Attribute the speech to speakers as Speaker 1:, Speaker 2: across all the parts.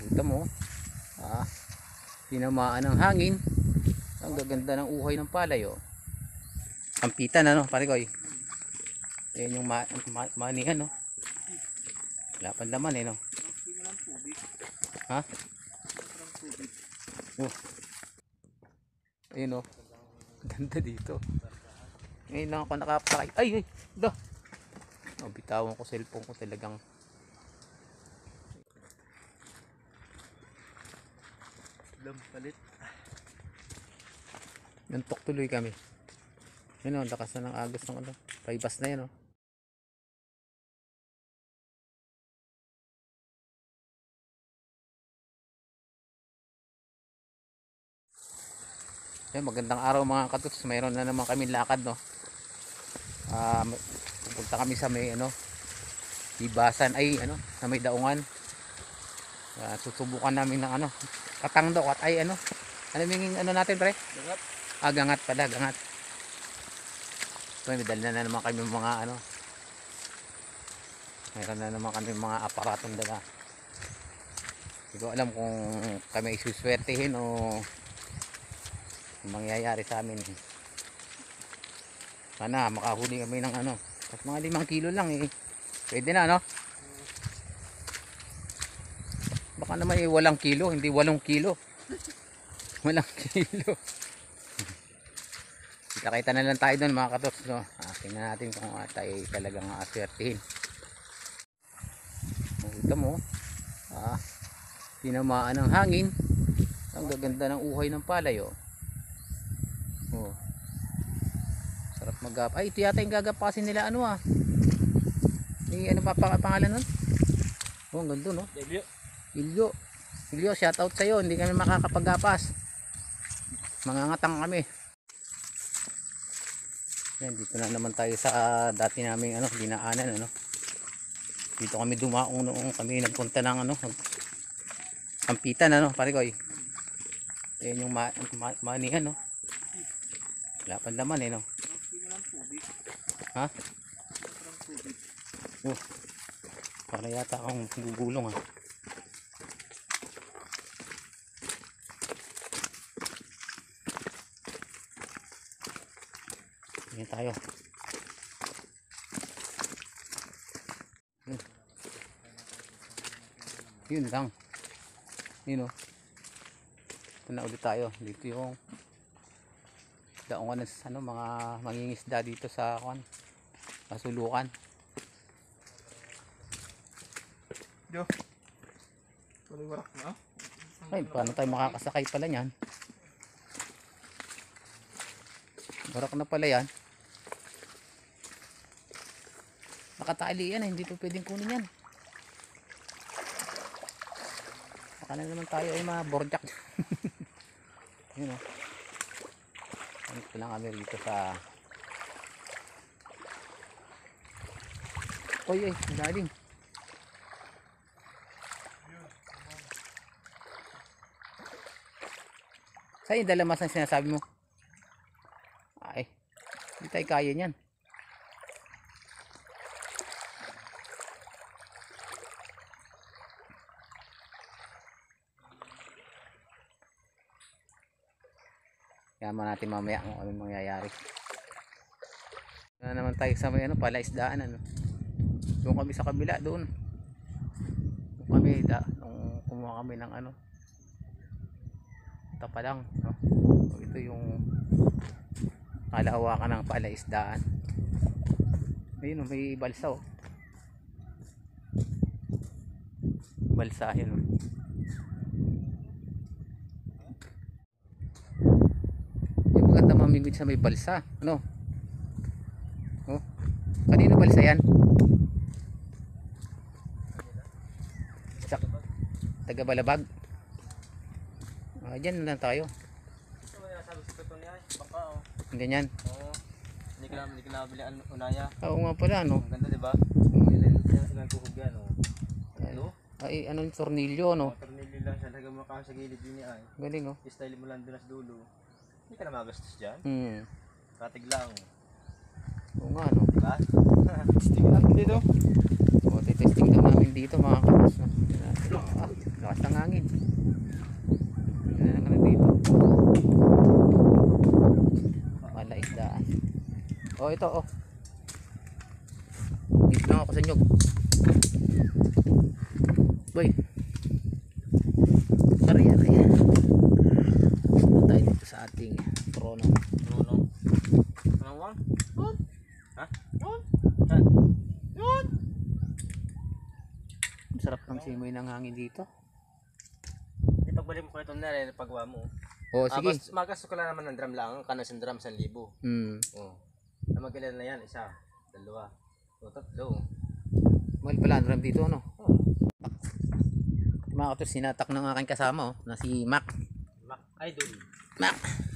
Speaker 1: Kita mo, tinamaan ng hangin. Ang gaganda ng uhay ng palay, oh. Kampitan, ano, pare ko, eh. Ayan yung manihan, no. Wala pang laman, eh, no. Ha? Oh. Ayun, oh. Ganda dito. Ngayon lang ako nakapakay. Ay, ay, da. Oh, bitawan ko cellphone ko talagang.
Speaker 2: Palit.
Speaker 1: Nantok tuloy kami. Yun, oh, lakas na ng agos ng ano. Paibas na yan, oh. Yan, magandang araw mga katuts. Mayroon na naman kami lakad, no. Pupunta kami sa may ano, Ibasan, ay ano, sa may Daungan. Susubukan namin ng ano, katangdo at ay ano. Ano yung ano natin, pre?
Speaker 2: Gangat.
Speaker 1: Gangat pala, gangat. So, may dala na naman kami mga ano. Mayroon na naman kami mga aparatong dala. Hindi ko alam kung kami isuswertehin o mangyayari sa amin. Sana makahuli kami ng ano, at mga 5 kilo lang, eh. Pwede na, no? Baka naman 8 kilo, hindi 8 kilo. 8 kilo. Kita-kita na lang tayo doon, mga katoks, no? Tingnan natin kung tayo talagang aswertihin. Kita mo, tinamaan ng hangin. Ang gaganda ng uhay ng palay, oh. Oh. Sarap magap. Ay, ito yata yung gagapasin nila ano, ano pa pangalan nun? Oh, ang ganda, no? Ilyo. Ilyo, shout out sa'yo. Hindi kami makakapagapas. Mangangatang kami. Yan, dito na naman tayo sa dati naming ano, dinaanan, ano. Dito kami dumaong noong kami nagpunta ng ano, Kampitan, ano, pare ko, eh. Yan yung manihan, no. Wala pang laman, eh, no. Ha? Oh. Para yata akong gugulong, ha. Yan tayo. Yun lang. Yun, oh. Ito na ulit tayo. Dito yung Daungan ng ano, mga mangingisda dito sa Masulukan.
Speaker 2: Yo. Warak na.
Speaker 1: Ay, paano tayo makakasakay pala niyan? Warak na pala yan. Nakatali yan, hindi pa pwedeng kunin yan. Baka na naman tayo ay maborjak. Yun, oh. Ito lang kami rito sa oy, galing. Saan yung dalamas ang sinasabi mo? Ay, hindi tayo kaya niyan. Yaman natin mamaya kung ano mangyayari. Na naman tayo sa may ano, palaisdaan, ano. Doon kami sa kabila, doon. Doon kami nung kumuha kami ng ano. Tapa lang, no. So, ito yung kalahawakan ng palaisdaan. Ayun, may balsa, oh. Balsahin, oh. Mamigod sa may balsa, ano? Oh, kanino balsa yan? Taga Balabag. Diyan na lang tayo.
Speaker 2: Ito ba sabi sa tuto niya? Baka, oh.
Speaker 1: Hindi yan.
Speaker 2: Oo. Hindi ka nabili ang unaya.
Speaker 1: Oo nga pala, no?
Speaker 2: Ang ganda, diba? Ilan tuhog yan, oh. Ano?
Speaker 1: Ay, anong tornilyo, no?
Speaker 2: Tornilyo lang siya. Lagay mo ka sa gilid yun niya, ay.
Speaker 1: Galing, oh.
Speaker 2: Style mo lang doon sa dulo. Hindi ka na magastos dyan. Katig lang.
Speaker 1: Oo nga, no?
Speaker 2: Diba? Testing natin dito.
Speaker 1: O, testing daw namin dito, mga kapos, no? Lakas ng hangin. Oh, ito, oh. Dito lang ako sa nyog. Boy. Aray. Tayo dito sa ating trono.
Speaker 2: Anong wang? Yun. Ha? Yun. Saan? Yun.
Speaker 1: Ang sarap ng simoy ng hangin dito.
Speaker 2: Ipagbalik mo ko itong nari, pagwa mo.
Speaker 1: Oh, sige.
Speaker 2: Magas ko lang naman ng drum lang. Kanas yung drum, 1,000. Oh. Na magilan na yan, 1, 2, 3.
Speaker 1: Mahal pala ang drum dito, ano?
Speaker 2: Oh.
Speaker 1: Mga katos, sinatak ng aking kasama, oh, na si Mac.
Speaker 2: Mac Idol.
Speaker 1: Mac!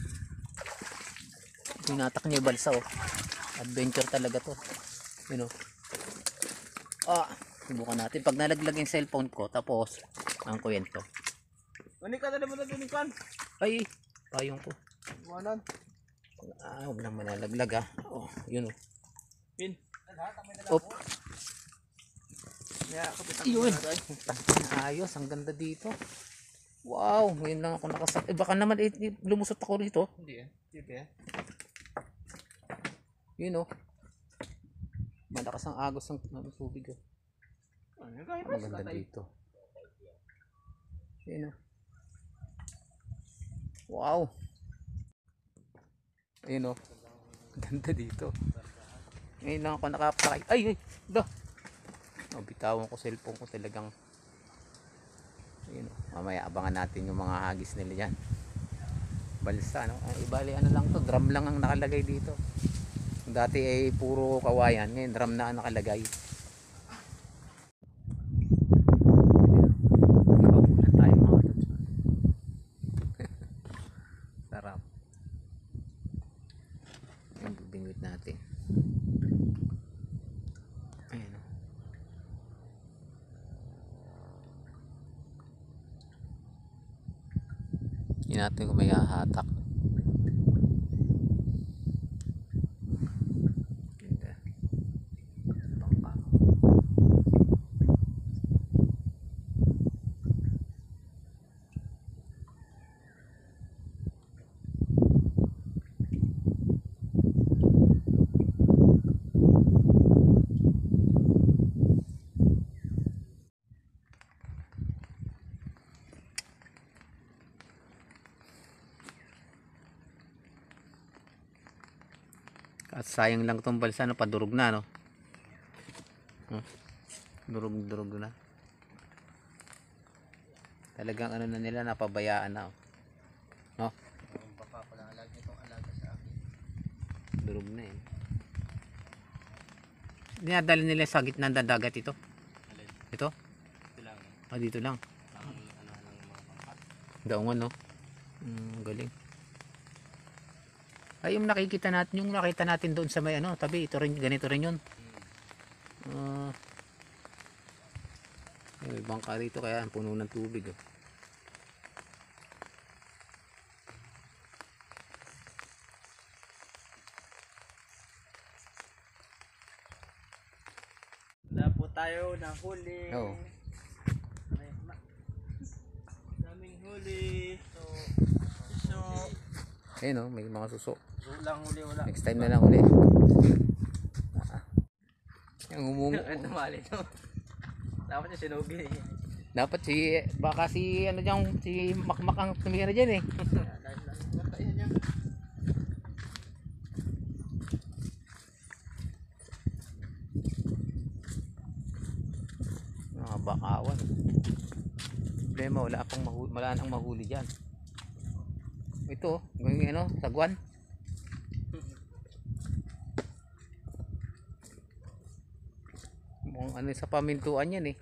Speaker 1: Sinatak niya yung balsa, oh. Adventure talaga to. Yun, oh. Subukan natin. Pag nalaglag yung cellphone ko, tapos, ang kwento.
Speaker 2: Unik ka na mo na dunikan.
Speaker 1: Ay, payong ko.
Speaker 2: Buwanan.
Speaker 1: Huwag nang manalaglag, ah. Oh, yun, oh.
Speaker 2: Pin.
Speaker 1: Op.
Speaker 2: Yeah, ako pitang
Speaker 1: Yun. Ayos, ang ganda dito. Wow, ngayon lang ako nakasak. Baka naman lumusot ako rito.
Speaker 2: Hindi eh. Hindi eh.
Speaker 1: Yun, oh. Malakas ang agos ng tubig, oh. Maganda dito. Yun, oh. Wow. Ayun, oh. Ganda dito. Ngayon lang ako nakapakay. Ay. Da. Bitawan ko cellphone ko talagang. Ayun, oh. Mamaya abangan natin yung mga hagis nila dyan. Balsa, no? Ay, bali ano lang to, drum lang ang nakalagay dito. Dati ay puro kawayan, ngayon drum na ang nakalagay. Nakaulan tayo mga lods. Sarap. Yung bibingwit natin. Ayun, oh. Hindi natin kung may hahatak. Ganda. Bangka. At sayang lang tong balsa, no, padurog na, no. Durog na. Talagang ano na nila, napabayaan na, oh. No?
Speaker 2: Baka pala alaga itong alaga sa akin.
Speaker 1: Durog na, eh. Dinadali nila sa gitna ng dagat ito. Ito?
Speaker 2: Ito lang.
Speaker 1: Dito lang.
Speaker 2: Ang ano ng mga pangkat.
Speaker 1: Daungan, no. Galing. Ay, yung nakita natin doon sa may ano, tabi, ito rin, ganito rin yun. May bangka rito, kaya ang puno ng tubig, oh.
Speaker 2: Wala po tayo na huli.
Speaker 1: Oo.
Speaker 2: Daming huli. So,
Speaker 1: Ayun, oh, may mga suso.
Speaker 2: lang huli wala.
Speaker 1: Next time na lang ulit. Yung
Speaker 2: Ito mali no. Dapat yung sinugi.
Speaker 1: Dapat baka si ano dyan, si Makmak ang tumira dyan, eh. Mga bakawan. Problema, wala nang mahuli dyan. Ito, yung ano, sagwan. Mukhang ano sa pamintuan yan, eh.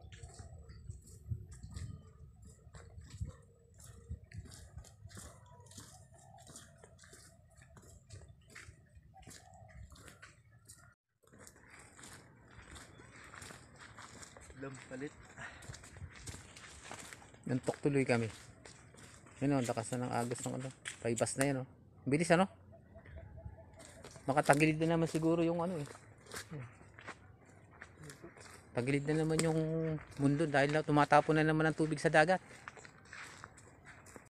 Speaker 2: Palit.
Speaker 1: Nantok tuloy kami. Yun, oh, lakas na ng agos ng ano. Paibas na yan, oh. Bilis, ano? Makatagilid na naman siguro yung ano, eh. Tagilid na naman yung mundo dahil tumatapon na naman ang tubig sa dagat.